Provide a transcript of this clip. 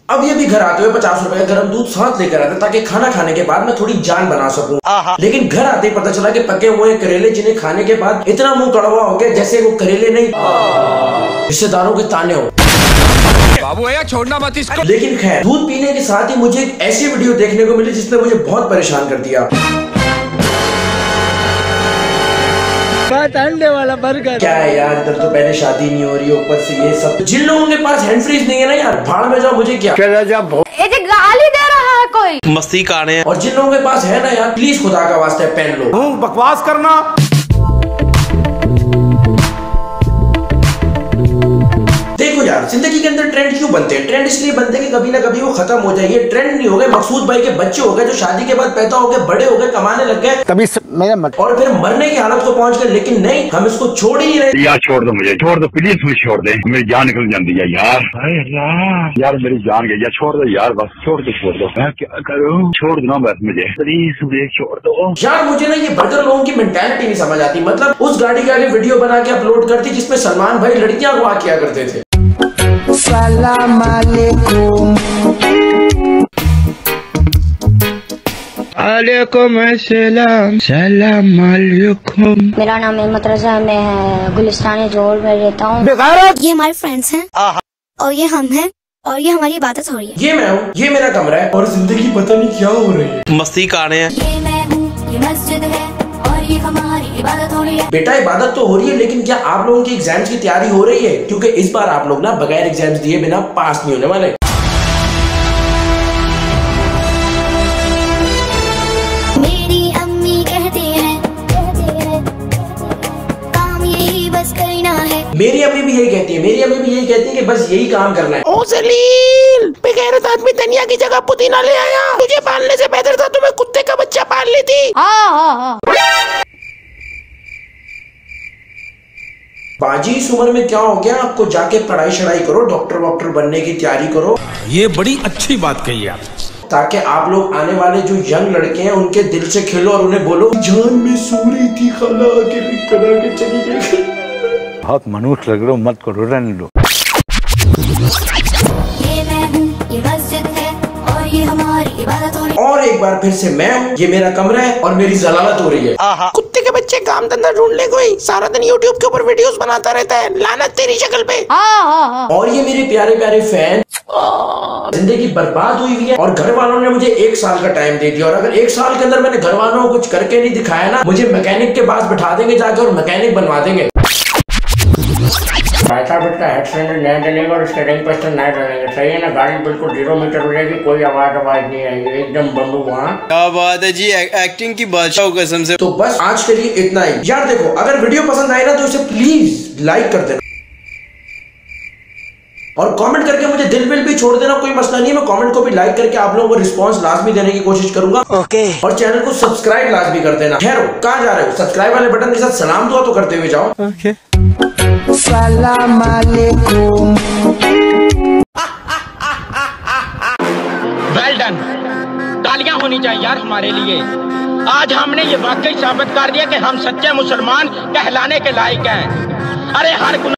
अब ये भी घर आते हुए 50 रुपए का गर्म दूध साथ लेकर आते ताकि खाना खाने के बाद मैं थोड़ी जान बना सकूं। लेकिन घर आते ही पता चला कि पके हुए करेले जिन्हें खाने के बाद इतना मुंह कड़वा हो गया जैसे वो करेले नहीं रिश्तेदारों के ताने हो। बाबू भैया छोड़ना मत इसको। लेकिन खैर, दूध पीने के साथ ही मुझे एक ऐसी वीडियो देखने को मिली जिसने मुझे बहुत परेशान कर दिया। अंडे वाला बर्गर। क्या है यार, इधर तो पहले शादी नहीं हो रही, ऊपर से ये सब। जिन लोगों के पास हैंड फ्रीज नहीं है ना यार, भाड़ में जाओ, मुझे क्या। गाली दे रहा है कोई, मस्ती काने हैं। और जिन लोगों के पास है ना यार, प्लीज खुदा का वास्ते पहन लो। बकवास करना। देखो यार, जिंदगी के अंदर ट्रेंड क्यों बनते हैं? ट्रेंड इसलिए बनते हैं कि कभी ना कभी वो खत्म हो जाए। ये ट्रेंड नहीं हो गए मकसूद भाई के बच्चे हो गए जो शादी के बाद पैदा हो गए, बड़े हो गए, कमाने लग गए, तभी और फिर मरने की हालत को पहुंच गए। लेकिन नहीं, हम इसको छोड़ ही नहीं रहे। यार छोड़ दो मुझे, छोड़ दो प्लीज, मुझे छोड़ दे, मेरी जान निकल जाती है यार। यार मेरी जान गई यार, छोड़ दो यार, बस छोड़ दो। मैं क्या करूँ, छोड़ दो ना बस मुझे, प्लीज मुझे छोड़ दो यार। मुझे ना ये बर्गर लोगों की मेंटालिटी नहीं समझ आती। मतलब उस गाड़ी के आगे वीडियो बना के अपलोड करती जिसमें सलमान भाई लड़कियां अगवा किया करते थे। सलाम अलैकुम। अलैकुम अस्सलाम। सलाम अलैकुम। मेरा नाम अहमद रजा, मैं गुलिस्तान जोड़ में रहता हूँ। ये हमारे फ्रेंड्स हैं और ये हम हैं और ये हमारी इबादत हो रही है। ये मैं हूँ, ये मेरा कमरा है और जिंदगी पता नहीं क्या हो रही है। मस्ती काने हैं। ये मैं हूँ, ये मस्जिद है और ये हमारी इबादत हो रही है। बेटा इबादत तो हो रही है, लेकिन क्या आप लोगों की एग्जाम्स की तैयारी हो रही है? क्योंकि इस बार आप लोग ना बगैर एग्जाम्स दिए बिना पास नहीं होने वाले। मेरी अम्मी कहते हैं काम यही बस करना है। मेरी अम्मी भी यही कहती है, मेरी अम्मी भी यही कहती है कि बस यही काम करना है। ओ जलील, बेगैरत आदमी धनिया की जगह पुदीना ले आया। तुझे पालने से बेहतर था तुम्हें कुत्ते का बच्चा पाल लेती। बाजी, इस उम्र में क्या हो गया आपको? जाके पढ़ाई शढ़ाई करो, डॉक्टर बनने की तैयारी करो। ये बड़ी अच्छी बात कही आप, ताकि आप लोग आने वाले जो यंग लड़के हैं उनके दिल से खेलो और उन्हें बोलो जान में सो रही थी खाला आके करा के चली गई। बहुत मनुष्य लग रहे हो, मत करो, रहने दो। ये मैं हूँ, ये मस्जिद है और ये हमारी इबादत हो रही है। और एक बार फिर से मैं हूँ, ये मेरा कमरा है और मेरी जलालत हो रही है। कुत्ते के बच्चे काम धंधा ढूंढने कोई सारा दिन यूट्यूब के ऊपर वीडियोस बनाता रहता है। लानत तेरी शक्ल पे। और ये मेरे प्यारे प्यारे फैन, जिंदगी बर्बाद हुई है और घर वालों ने मुझे 1 साल का टाइम दे दिया। और अगर 1 साल के अंदर मैंने घर वालों को कुछ करके नहीं दिखाया ना, मुझे मैकेनिक के पास बिठा देंगे जाकर और मैकेनिक बनवा देंगे। का हेडसेट नया डलेगा और स्टेरिंग पर नया डलेगा, सही है ना? गाड़ी बिल्कुल 0 मीटर हो जाएगी, कोई आवाज नहीं आएगी, एकदम बम्बू। वहाँ क्या बात है जी, एक्टिंग की बादशाह कसम से। तो बस आज के लिए इतना ही यार। देखो, अगर वीडियो पसंद आए ना तो इसे प्लीज लाइक कर देना और कमेंट करके मुझे दिल विल भी छोड़ देना, कोई मसला नहीं है। मैं कमेंट को भी लाइक करके आप लोगों को रिस्पांस लाजमी देने की कोशिश करूंगा। ओके। और चैनल को सब्सक्राइब लाजमी कर देना। ठहरो, कहाँ जा रहे हो? सब्सक्राइब वाले बटन के साथ सलाम दुआ तो करते हुए जाओ। ओके। सलाम अलैकुम। वेल डन, तालियां होनी चाहिए यार हमारे लिए। आज हमने ये वाकई साबित कर दिया कि हम सच्चे मुसलमान कहलाने के लायक हैं। अरे हर